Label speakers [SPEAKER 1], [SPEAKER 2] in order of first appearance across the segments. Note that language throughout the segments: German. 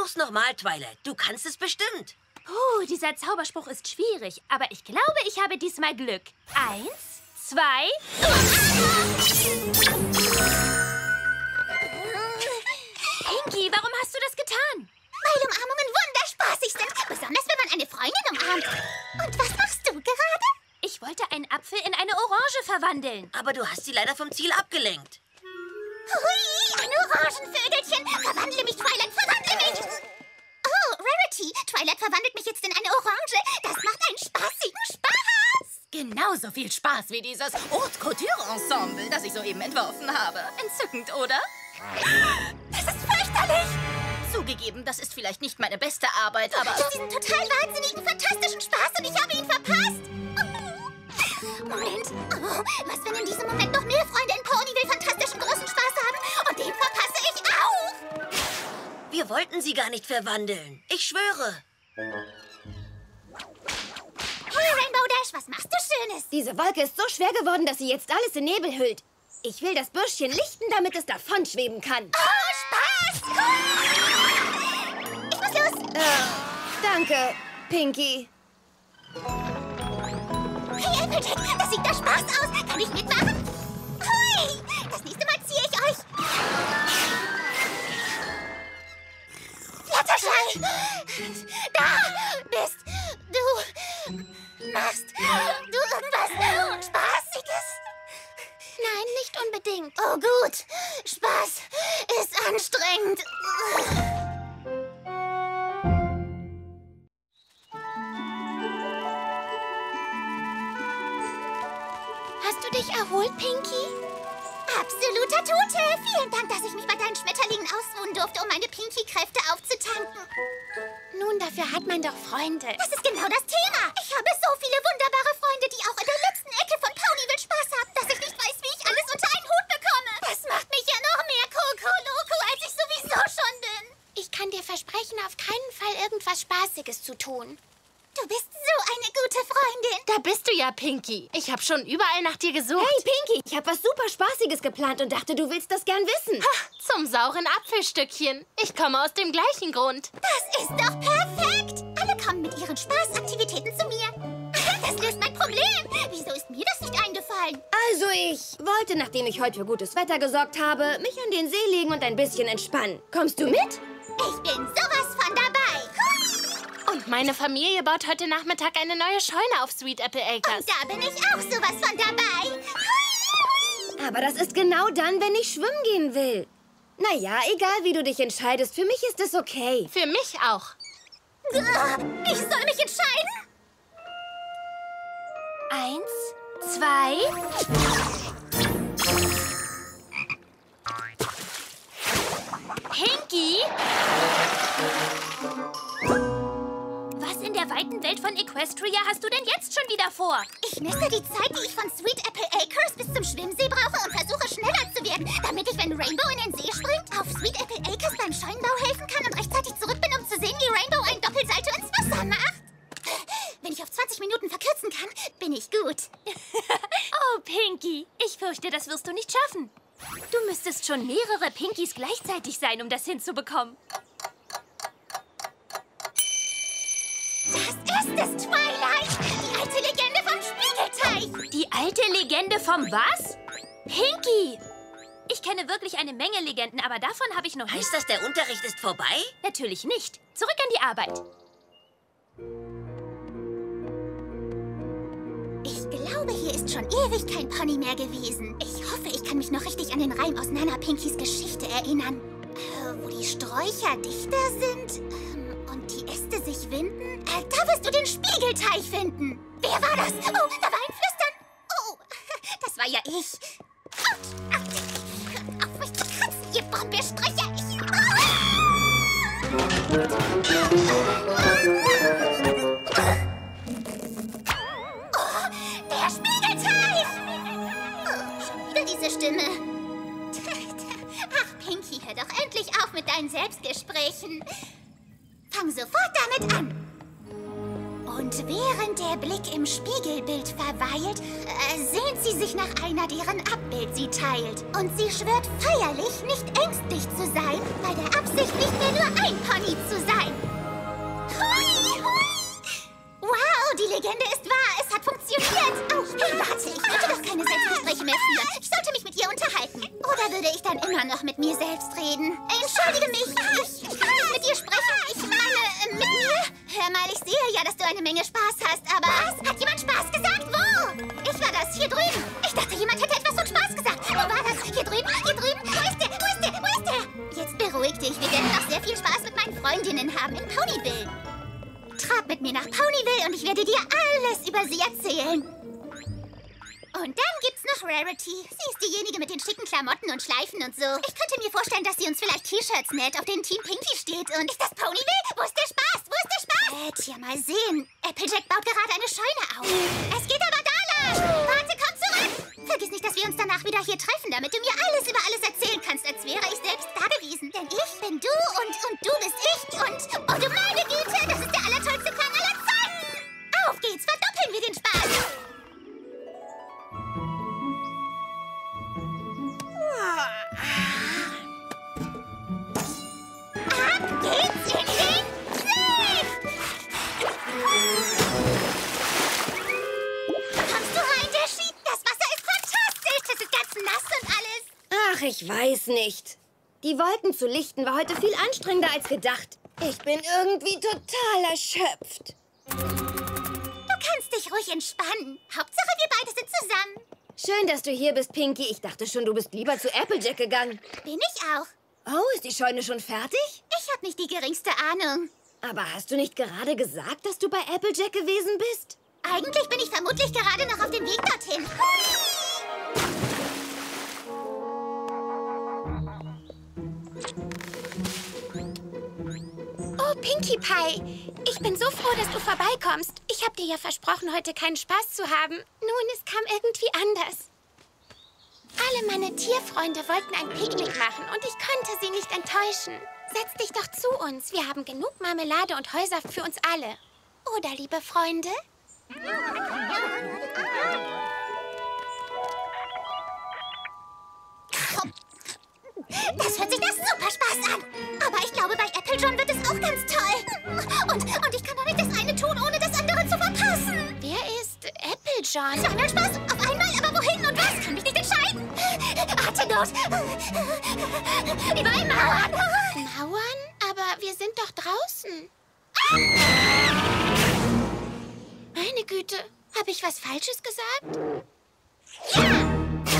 [SPEAKER 1] Versuch's nochmal, Twilight. Du kannst es bestimmt.
[SPEAKER 2] Dieser Zauberspruch ist schwierig, aber ich glaube, ich habe diesmal Glück. 1, 2... Pinky, warum hast du das getan?
[SPEAKER 3] Weil Umarmungen wunderspaßig sind, besonders wenn man eine Freundin umarmt. Und was machst du gerade?
[SPEAKER 2] Ich wollte einen Apfel in eine Orange verwandeln.
[SPEAKER 1] Aber du hast sie leider vom Ziel abgelenkt.
[SPEAKER 3] Hui, ein Orangenvögelchen. Verwandle mich, Twilight, verwandle mich. Oh, Rarity, Twilight verwandelt mich jetzt in eine Orange. Das macht einen spaßigen Spaß.
[SPEAKER 4] Genauso viel Spaß wie dieses Haute Couture-Ensemble, das ich soeben entworfen habe. Entzückend, oder?
[SPEAKER 3] Das ist fürchterlich.
[SPEAKER 4] Zugegeben, das ist vielleicht nicht meine beste Arbeit, aber...
[SPEAKER 3] Du hast diesen total wahnsinnigen, fantastischen Spaß und ich habe ihn verpasst. Moment. Oh, was, wenn in diesem Moment noch mehr Freunde in Ponyville fantastischen großen Spaß haben? Und den verpasse ich auch.
[SPEAKER 1] Wir wollten sie gar nicht verwandeln. Ich schwöre.
[SPEAKER 3] Hey, Rainbow Dash, was machst du Schönes?
[SPEAKER 5] Diese Wolke ist so schwer geworden, dass sie jetzt alles in Nebel hüllt. Ich will das Büschchen lichten, damit es davonschweben kann.
[SPEAKER 3] Oh, Spaß! Ich muss los.
[SPEAKER 5] Danke, Pinky.
[SPEAKER 3] Hey, Applejack, das sieht nach Spaß aus. Kann ich mitmachen? Hui! Das nächste Mal ziehe ich euch. Fluttershy! Da bist du. Machst du irgendwas Spaßiges?
[SPEAKER 5] Nein, nicht unbedingt.
[SPEAKER 3] Oh, gut. Spaß ist anstrengend.
[SPEAKER 5] Hast du dich erholt, Pinky?
[SPEAKER 3] Absoluter Tute. Vielen Dank, dass ich mich bei deinen Schmetterlingen ausruhen durfte, um meine Pinky-Kräfte aufzutanken.
[SPEAKER 5] Nun, dafür hat man doch Freunde.
[SPEAKER 3] Das ist genau das Thema. Ich habe so viele wunderbare Freunde, die auch in der letzten Ecke von Ponyville Spaß haben, dass ich nicht weiß, wie ich alles unter einen Hut bekomme. Das macht mich ja noch mehr Coco-Loco, als ich sowieso schon bin.
[SPEAKER 5] Ich kann dir versprechen, auf keinen Fall irgendwas Spaßiges zu tun.
[SPEAKER 3] Du bist so eine gute Freundin.
[SPEAKER 4] Da bist du ja, Pinky. Ich habe schon überall nach dir gesucht.
[SPEAKER 5] Hey, Pinky, ich habe was super Spaßiges geplant und dachte, du willst das gern wissen.
[SPEAKER 4] Zum sauren Apfelstückchen. Ich komme aus dem gleichen Grund.
[SPEAKER 3] Das ist doch perfekt. Alle kommen mit ihren Spaßaktivitäten zu mir. Das löst mein Problem. Wieso ist mir das nicht eingefallen?
[SPEAKER 5] Also ich wollte, nachdem ich heute für gutes Wetter gesorgt habe, mich an den See legen und ein bisschen entspannen. Kommst du mit?
[SPEAKER 3] Ich bin sowas von dabei.
[SPEAKER 4] Und meine Familie baut heute Nachmittag eine neue Scheune auf Sweet Apple Acres.
[SPEAKER 3] Und da bin ich auch sowas von dabei.
[SPEAKER 5] Aber das ist genau dann, wenn ich schwimmen gehen will. Naja, egal wie du dich entscheidest, für mich ist es okay.
[SPEAKER 4] Für mich auch.
[SPEAKER 3] Ich soll mich entscheiden?
[SPEAKER 2] 1, 2... Pinky? Was in der weiten Welt von Equestria hast du denn jetzt schon wieder vor?
[SPEAKER 3] Ich messe die Zeit, die ich von Sweet Apple Acres bis zum Schwimmsee brauche und versuche schneller zu werden, damit ich, wenn Rainbow in den See springt, auf Sweet Apple Acres beim Scheunenbau helfen kann und rechtzeitig zurück bin, um zu sehen, wie Rainbow ein Doppelsalto ins Wasser macht. Wenn ich auf 20 Minuten verkürzen kann, bin ich gut.
[SPEAKER 2] Oh, Pinky, ich fürchte, das wirst du nicht schaffen. Du müsstest schon mehrere Pinkys gleichzeitig sein, um das hinzubekommen.
[SPEAKER 3] Das ist es, Twilight! Die alte Legende vom Spiegelteich!
[SPEAKER 2] Die alte Legende vom was? Pinky! Ich kenne wirklich eine Menge Legenden, aber davon habe ich noch nicht...
[SPEAKER 1] Heißt das, der Unterricht ist vorbei?
[SPEAKER 2] Natürlich nicht. Zurück an die Arbeit.
[SPEAKER 3] Ich glaube, hier ist schon ewig kein Pony mehr gewesen. Ich hoffe, ich kann mich noch richtig an den Reim aus Nana Pinkys Geschichte erinnern. Wo die Sträucher dichter sind und die Äste sich winden. Da wirst du den Spiegelteich finden. Wer war das? Oh, da war ein Flüstern. Oh, das war ja ich. Hört auf mich zu kratzen, ihr Brombeersträucher. Der Spiegelteich! Oh, schon wieder diese Stimme. Ach, Pinky, hör doch endlich auf mit deinen Selbstgesprächen. Fang sofort damit an. Und während der Blick im Spiegelbild verweilt, sehnt sie sich nach einer, deren Abbild sie teilt. Und sie schwört feierlich, nicht ängstlich zu sein, bei der Absicht, nicht mehr nur ein Pony zu sein. Hui, hui! Wow, die Legende ist wahr. Es hat funktioniert. Oh, hey, warte, ich wollte doch keine Selbstgespräche mehr führen. Ich sollte mich mit ihr unterhalten. Oder würde ich dann immer noch mit mir selbst reden? Entschuldige mich, ich kann nicht mit dir sprechen. Ich meine, mit mir? Hör mal, ich sehe ja, dass du eine Menge Spaß hast, aber... Was? Hat jemand Spaß gesagt? Wo? Ich war das, hier drüben. Ich dachte, jemand hätte etwas von Spaß gesagt. Wo war das? Hier drüben, hier drüben. Wo ist der? Wo ist der? Wo ist der? Jetzt beruhig dich. Wir werden noch sehr viel Spaß mit meinen Freundinnen haben in Ponyville. Trab mit mir nach Ponyville und ich werde dir alles über sie erzählen. Und dann gibt's noch Rarity. Sie ist diejenige mit den schicken Klamotten und Schleifen und so. Ich könnte mir vorstellen, dass sie uns vielleicht T-Shirts näht, auf denen Team Pinky steht. Und ist das Ponyville? Wo ist der Spaß? Wo ist der Spaß? Tja, mal sehen. Applejack baut gerade eine Scheune auf. Es geht aber da lang. Warte, komm zurück. Vergiss nicht, dass wir uns danach wieder hier treffen, damit du mir alles über alles erzählen kannst, als wäre ich selbst da gewesen. Denn ich bin du und du bist ich und... Oh, du meine Güte, das ist der allertollste Plan aller Zeiten. Auf geht's, verdoppeln wir den Spaß. Ab geht's in den See! Kommst du rein, Dashi? Das Wasser ist fantastisch. Das ist ganz nass und alles.
[SPEAKER 5] Ach, ich weiß nicht. Die Wolken zu lichten war heute viel anstrengender als gedacht. Ich bin irgendwie total erschöpft.
[SPEAKER 3] Du kannst dich ruhig entspannen. Hauptsache, wir beide sind zusammen.
[SPEAKER 5] Schön, dass du hier bist, Pinky. Ich dachte schon, du bist lieber zu Applejack gegangen.
[SPEAKER 3] Bin ich auch.
[SPEAKER 5] Oh, ist die Scheune schon fertig?
[SPEAKER 3] Ich habe nicht die geringste Ahnung.
[SPEAKER 5] Aber hast du nicht gerade gesagt, dass du bei Applejack gewesen bist?
[SPEAKER 3] Eigentlich bin ich vermutlich gerade noch auf dem Weg dorthin.
[SPEAKER 2] Oh, Pinkie Pie, ich bin so froh, dass du vorbeikommst. Ich habe dir ja versprochen, heute keinen Spaß zu haben. Nun, es kam irgendwie anders. Alle meine Tierfreunde wollten ein Picknick machen und ich konnte sie nicht enttäuschen. Setz dich doch zu uns. Wir haben genug Marmelade und Heusaft für uns alle. Oder, liebe Freunde?
[SPEAKER 3] Das hört sich nach super Spaß an. Aber ich glaube, bei Applejohn wird es auch ganz toll. Und ich kann doch nicht das eine tun, ohne das andere zu verpassen.
[SPEAKER 2] Wer ist Applejohn?
[SPEAKER 3] Zweimal Spaß, auf einmal, aber wohin und was? Kann mich nicht entscheiden. Atemnot. Überall Mauern.
[SPEAKER 2] Mauern? Aber wir sind doch draußen. Meine Güte, habe ich was Falsches gesagt?
[SPEAKER 3] Ja!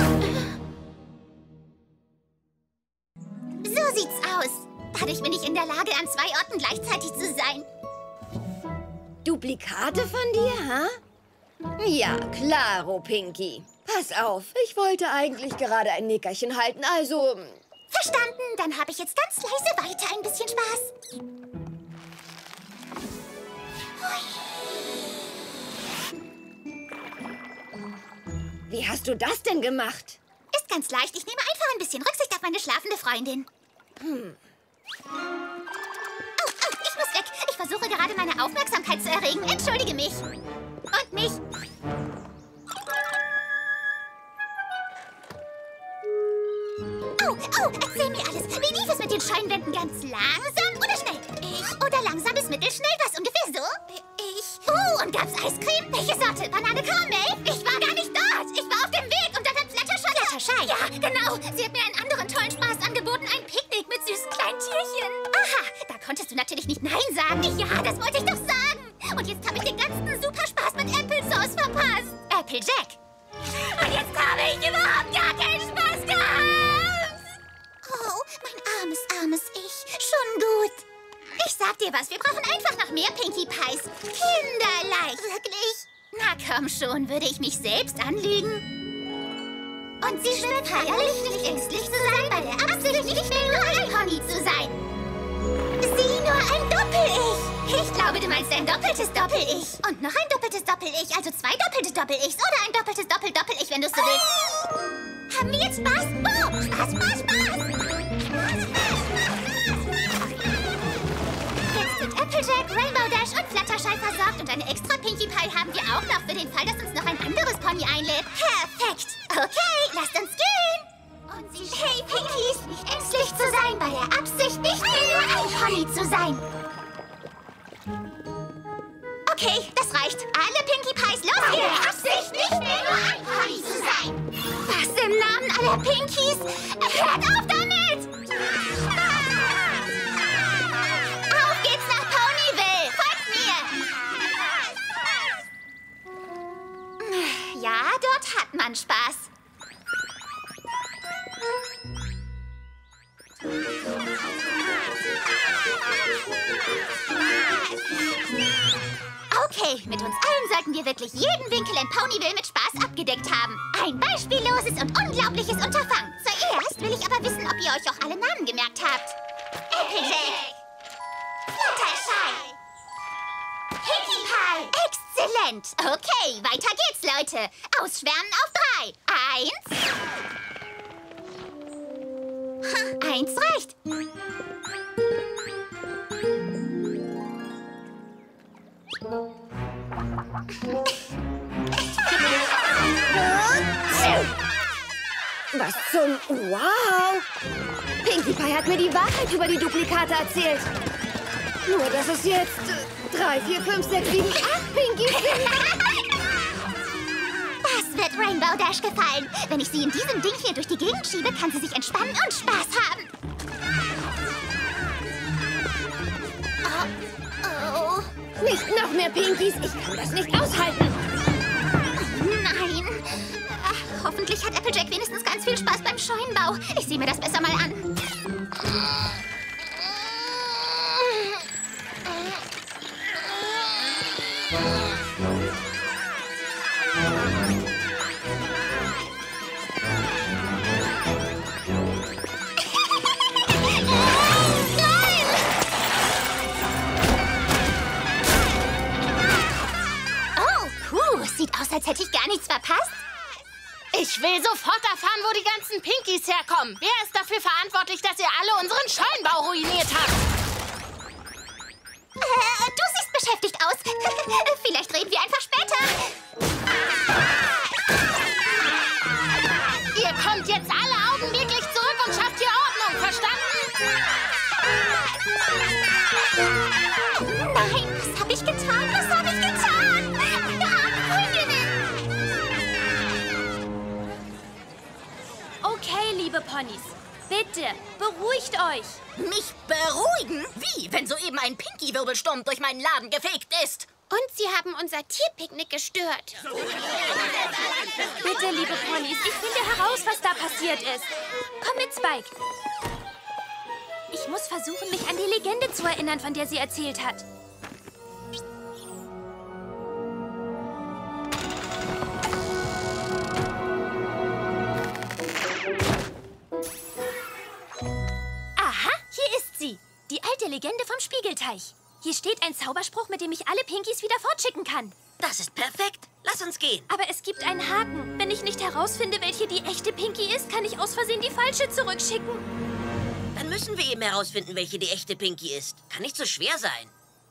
[SPEAKER 3] So sieht's aus. Dadurch bin ich in der Lage, an 2 Orten gleichzeitig zu sein.
[SPEAKER 5] Duplikate von dir, ha? Ja, klaro, Pinky. Pass auf, ich wollte eigentlich gerade ein Nickerchen halten, also...
[SPEAKER 3] Verstanden, dann habe ich jetzt ganz leise weiter ein bisschen Spaß.
[SPEAKER 5] Wie hast du das denn gemacht?
[SPEAKER 3] Ist ganz leicht. Ich nehme einfach ein bisschen Rücksicht auf meine schlafende Freundin. Oh, ich muss weg. Ich versuche gerade, meine Aufmerksamkeit zu erregen. Entschuldige mich. Und mich. Oh, erzähl mir alles. Wie lief es mit den Scheinwänden? Ganz langsam oder schnell? Oder langsam bis mittelschnell? Was, ungefähr so? Oh, und gab's Eiscreme? Welche Sorte? Banane Caramel? Ich war gar nicht dort. Ich war auf dem Weg und dann hat Fluttershy... Fluttershy? Ja, genau. Sie hat mir einen anderen tollen Spaß angeboten. Ein Picknick mit süßen kleinen Tierchen. Aha, da konntest du natürlich nicht Nein sagen. Ja, das wollte ich doch sagen. Und jetzt habe ich den ganzen super Spaß mit Applesauce verpasst. Applejack. Und jetzt habe ich überhaupt gar keinen Spaß gehabt. Oh, mein armes Ich. Schon gut. Ich sag dir was, wir brauchen einfach noch mehr Pinkie Pies. Kinderleicht. Wirklich? Na komm schon, würde ich mich selbst anlügen? Und sie schwört feierlich, nicht ängstlich zu sein, bei der Absicht, nicht mehr nur ein Pony zu sein. Sieh nur, ein Doppel-Ich. Ich glaube, du meinst ein doppeltes Doppel-Ich. Und noch ein doppeltes Doppel-Ich, also 2 doppelte Doppel-Ichs oder ein doppeltes Doppel-Doppel-Ich, wenn du so willst. Haben wir jetzt Spaß? Oh, Spaß, Spaß, Spaß. Jetzt sind Applejack, Rainbow Dash und Fluttershy versorgt und eine extra Pinkie Pie haben wir auch noch für den Fall, dass uns noch ein anderes Pony einlädt. Perfekt. Okay, lasst uns gehen. Hey, Pinkies, nicht ängstlich zu sein, bei der Absicht nicht mehr nur ein Pony zu sein. Okay, das reicht. Alle Pinkie Pies los! Bei der Absicht nicht mehr nur ein Pony zu sein. Was im Namen aller Pinkies? Hört auf damit! Auf geht's nach Ponyville! Folgt mir! Ja, dort hat man Spaß. Okay, mit uns allen sollten wir wirklich jeden Winkel in Ponyville mit Spaß abgedeckt haben. Ein beispielloses und unglaubliches Unterfangen. Zuerst will ich aber wissen, ob ihr euch auch alle Namen gemerkt habt. Applejack, Fluttershy, Pinkie Pie. Exzellent. Okay, weiter geht's, Leute. Ausschwärmen auf 3. 1. 1 reicht.
[SPEAKER 5] Was zum... Wow! Pinkie Pie hat mir die Wahrheit über die Duplikate erzählt. Nur, dass es jetzt 3, 4, 5, 6, 7, 8 Pinkies sind.
[SPEAKER 3] Das wird Rainbow Dash gefallen. Wenn ich sie in diesem Ding hier durch die Gegend schiebe, kann sie sich entspannen und Spaß haben. Oh.
[SPEAKER 5] Nicht noch mehr Pinkies. Ich kann das nicht aushalten.
[SPEAKER 3] Nein. Hoffentlich hat Applejack wenigstens ganz viel Spaß beim Scheunenbau. Ich sehe mir das besser mal an. Sieht aus, als hätte ich gar nichts verpasst.
[SPEAKER 2] Ich will sofort erfahren, wo die ganzen Pinkies herkommen. Wer ist dafür verantwortlich, dass ihr alle unseren Scheunenbau ruiniert habt?
[SPEAKER 3] Du siehst beschäftigt aus. Vielleicht reden wir einfach später.
[SPEAKER 2] Ihr kommt jetzt alle augenblicklich zurück und schafft hier Ordnung, verstanden?
[SPEAKER 3] Nein, was habe ich getan? Was habe ich getan?
[SPEAKER 2] Okay, liebe Ponys. Bitte, beruhigt euch.
[SPEAKER 4] Mich beruhigen? Wie, wenn soeben ein Pinky-Wirbelsturm durch meinen Laden gefegt ist?
[SPEAKER 2] Und sie haben unser Tierpicknick gestört. Bitte, liebe Ponys, ich finde heraus, was da passiert ist. Komm mit, Spike. Ich muss versuchen, mich an die Legende zu erinnern, von der sie erzählt hat. Aha, hier ist sie. Die alte Legende vom Spiegelteich. Hier steht ein Zauberspruch, mit dem ich alle Pinkies wieder fortschicken kann.
[SPEAKER 1] Das ist perfekt. Lass uns gehen.
[SPEAKER 2] Aber es gibt einen Haken. Wenn ich nicht herausfinde, welche die echte Pinky ist, kann ich aus Versehen die falsche zurückschicken.
[SPEAKER 1] Dann müssen wir eben herausfinden, welche die echte Pinky ist. Kann nicht so schwer sein.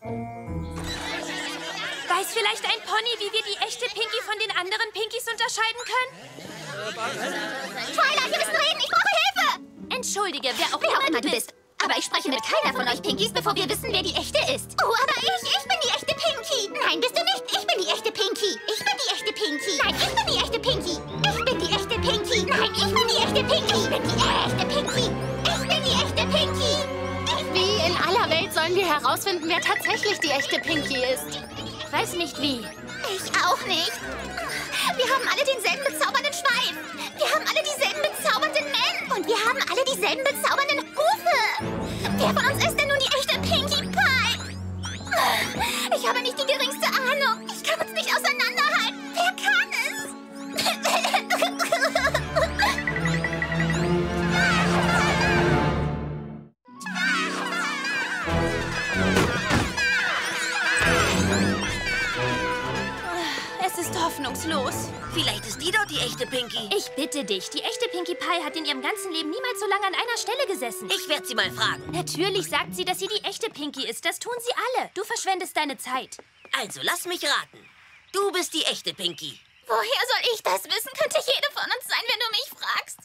[SPEAKER 2] Weiß vielleicht ein Pony, wie wir die echte Pinky von den anderen Pinkies unterscheiden können?
[SPEAKER 3] Twilight, wir müssen reden. Ich brauche Hilfe.
[SPEAKER 2] Entschuldige, wer auch
[SPEAKER 3] Wer auch
[SPEAKER 2] immer du bist.
[SPEAKER 3] Aber ich spreche mit keiner von euch Pinkies, bevor wir wissen, wer die echte ist. Oh, aber ich bin die echte Pinky. Nein, bist du nicht. Ich bin die echte Pinky. Ich bin die echte Pinky. Nein, ich bin die echte Pinky. Ich bin die echte Pinky. Nein, ich bin die echte Pinky. Ich bin die echte Pinky. Ich bin die echte Pinky.
[SPEAKER 2] Wie in aller Welt sollen wir herausfinden, wer tatsächlich die echte Pinky ist? Weiß nicht wie.
[SPEAKER 3] Ich auch nicht. Wir haben alle denselben bezaubernden Schweif. Wir haben alle dieselben bezaubernden Männen. Und wir haben alle dieselben bezaubernden Hufe. Wer von uns ist denn nun die echte Pinkie Pie? Ich habe nicht die geringste Ahnung. Ich kann uns nicht auseinanderhalten. Wer kann es?
[SPEAKER 2] Es ist
[SPEAKER 6] ahnungslos.
[SPEAKER 1] Vielleicht ist die dort die echte Pinky.
[SPEAKER 6] Ich bitte dich, die echte Pinkie Pie hat in ihrem ganzen Leben niemals so lange an einer Stelle gesessen.
[SPEAKER 1] Ich werde sie mal fragen.
[SPEAKER 6] Natürlich sagt sie, dass sie die echte Pinkie ist. Das tun sie alle. Du verschwendest deine Zeit.
[SPEAKER 1] Also, lass mich raten. Du bist die echte Pinky.
[SPEAKER 3] Woher soll ich das wissen? Könnte jede von uns sein, wenn du mich fragst.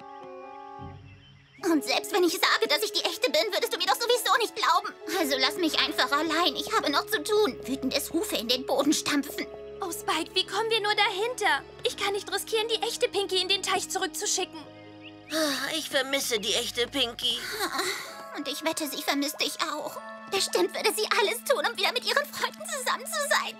[SPEAKER 3] Und selbst wenn ich sage, dass ich die echte bin, würdest du mir doch sowieso nicht glauben. Also lass mich einfach allein. Ich habe noch zu tun. Wütendes Hufe in den Boden stampfen.
[SPEAKER 6] Oh, Spike, wie kommen wir nur dahinter? Ich kann nicht riskieren, die echte Pinkie in den Teich zurückzuschicken.
[SPEAKER 1] Ich vermisse die echte Pinky.
[SPEAKER 3] Und ich wette, sie vermisst dich auch. Bestimmt würde sie alles tun, um wieder mit ihren Freunden zusammen zu sein.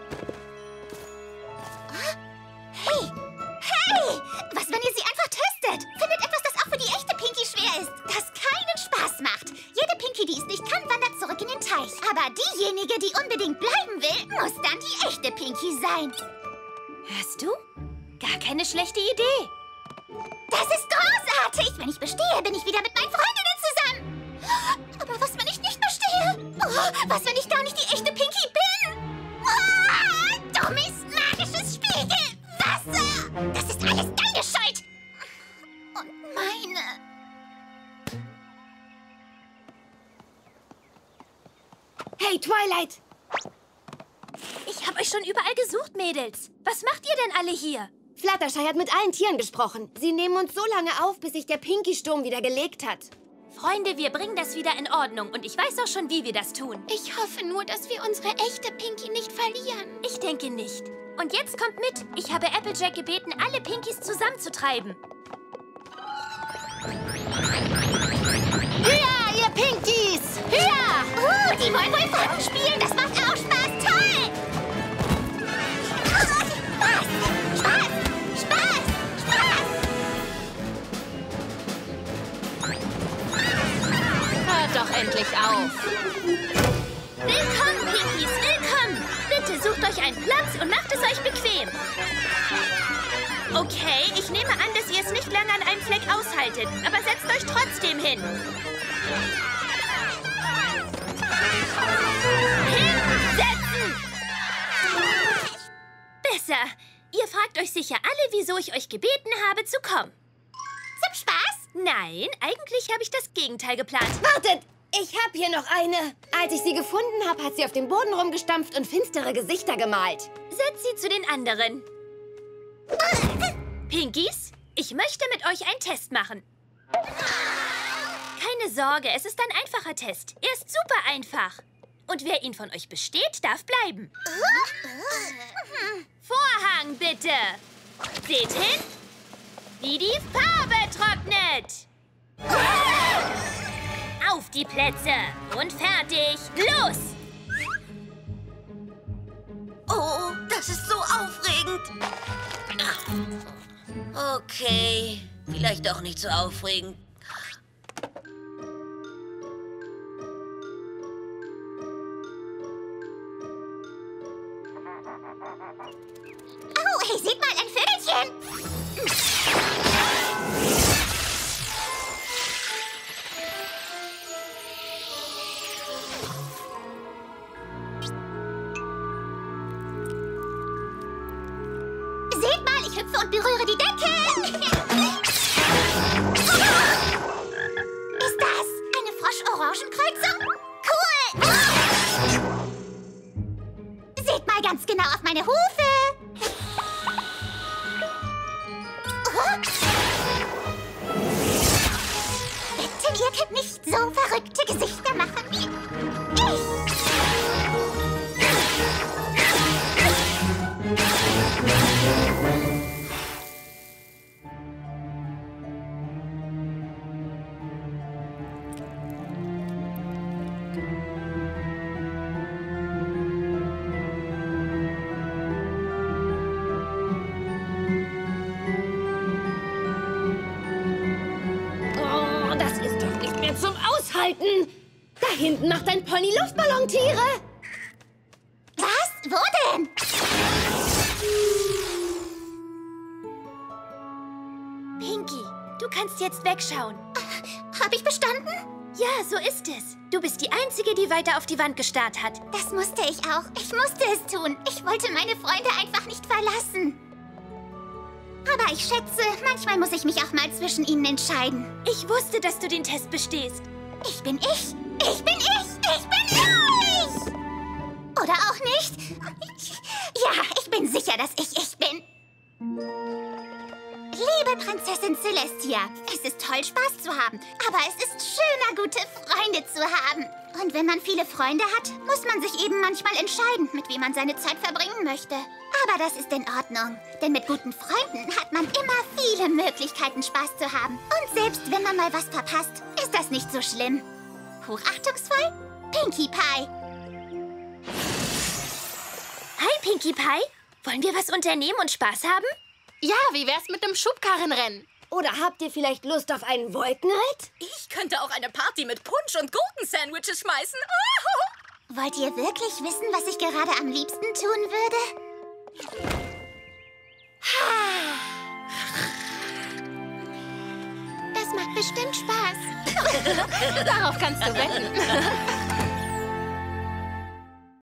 [SPEAKER 3] Hey! Hey! Was, wenn ihr sie einfach testet? Findet etwas, das auch für die echte Pinky schwer ist, das keinen Spaß macht. Jede Pinky, die es nicht kann, wandert zurück in den Teich. Aber diejenige, die unbedingt bleiben will, muss dann die echte Pinky sein.
[SPEAKER 6] Hörst du? Gar keine schlechte Idee.
[SPEAKER 3] Das ist großartig! Wenn ich bestehe, bin ich wieder mit meinen Freundinnen zusammen. Aber was, wenn ich nicht bestehe? Oh, was, wenn ich gar nicht die echte Pinky bin? Oh, dummes, magisches Spiegelwasser! Das ist alles deine Schuld! Und meine.
[SPEAKER 5] Hey, Twilight!
[SPEAKER 6] Ich habe euch schon überall gesucht, Mädels. Was macht ihr denn alle hier?
[SPEAKER 5] Fluttershy hat mit allen Tieren gesprochen. Sie nehmen uns so lange auf, bis sich der Pinky-Sturm wieder gelegt hat.
[SPEAKER 6] Freunde, wir bringen das wieder in Ordnung. Und ich weiß auch schon, wie wir das tun.
[SPEAKER 2] Ich hoffe nur, dass wir unsere echte Pinky nicht verlieren.
[SPEAKER 6] Ich denke nicht. Und jetzt kommt mit. Ich habe Applejack gebeten, alle Pinkies zusammenzutreiben.
[SPEAKER 5] Höher, ihr Pinkies! Höher!
[SPEAKER 3] Die wollen wohl Fangen spielen. Das macht auch Spaß. Toll! Spaß! Spaß! Spaß! Spaß!
[SPEAKER 4] Hört doch endlich auf.
[SPEAKER 6] Willkommen, Pinkies, willkommen! Bitte sucht euch einen Platz und macht es euch bequem. Okay, ich nehme an, dass ihr es nicht lange an einem Fleck aushaltet. Aber setzt euch trotzdem hin. Hinsetzen! Besser. Ihr fragt euch sicher alle, wieso ich euch gebeten habe, zu kommen.
[SPEAKER 3] Zum Spaß?
[SPEAKER 6] Nein, eigentlich habe ich das Gegenteil geplant.
[SPEAKER 5] Wartet! Ich hab hier noch eine. Als ich sie gefunden habe, hat sie auf dem Boden rumgestampft und finstere Gesichter gemalt.
[SPEAKER 6] Setzt sie zu den anderen. Pinkies, ich möchte mit euch einen Test machen. Keine Sorge, es ist ein einfacher Test. Er ist super einfach. Und wer ihn von euch besteht, darf bleiben. Vorhang, bitte. Seht hin, wie die Farbe trocknet. Auf die Plätze und fertig. Los!
[SPEAKER 1] Oh, das ist so aufregend. Okay, vielleicht auch nicht so aufregend.
[SPEAKER 3] Oh, hey, seht mal, ein Vögelchen. Seht mal, ich hüpfe und berühre die Decke. Ist das eine Frosch-Orangenkreuzung? Cool! Seht mal ganz genau auf meine Hufe. Wetten, ihr könnt nicht so verrückte Gesichter machen wie ich.
[SPEAKER 5] Oh, das ist doch nicht mehr zum Aushalten. Da hinten macht ein Pony Luftballontiere.
[SPEAKER 3] Was? Wo denn?
[SPEAKER 6] Pinky, du kannst jetzt wegschauen.
[SPEAKER 3] Hab ich bestanden?
[SPEAKER 6] Ja, so ist es. Du bist die Einzige, die weiter auf die Wand gestarrt hat.
[SPEAKER 3] Das musste ich auch. Ich musste es tun. Ich wollte meine Freunde einfach nicht verlassen. Aber ich schätze, manchmal muss ich mich auch mal zwischen ihnen entscheiden.
[SPEAKER 6] Ich wusste, dass du den Test bestehst.
[SPEAKER 3] Ich bin ich. Ich bin ich. Ich bin ich. Oder auch nicht? Ja, ich bin sicher, dass ich bin. Liebe Prinzessin Celestia, es ist toll, Spaß zu haben. Aber es ist schöner, gute Freunde zu haben. Und wenn man viele Freunde hat, muss man sich eben manchmal entscheiden, mit wem man seine Zeit verbringen möchte. Aber das ist in Ordnung. Denn mit guten Freunden hat man immer viele Möglichkeiten, Spaß zu haben. Und selbst wenn man mal was verpasst, ist das nicht so schlimm. Hochachtungsvoll, Pinkie Pie.
[SPEAKER 6] Hi, Pinkie Pie. Wollen wir was unternehmen und Spaß haben?
[SPEAKER 7] Ja, wie wär's mit einem Schubkarrenrennen?
[SPEAKER 5] Oder habt ihr vielleicht Lust auf einen Wolkenritt?
[SPEAKER 4] Ich könnte auch eine Party mit Punsch und Gurkensandwiches schmeißen.
[SPEAKER 3] Wollt ihr wirklich wissen, was ich gerade am liebsten tun würde?
[SPEAKER 2] Das macht bestimmt Spaß.
[SPEAKER 7] Darauf kannst du wetten.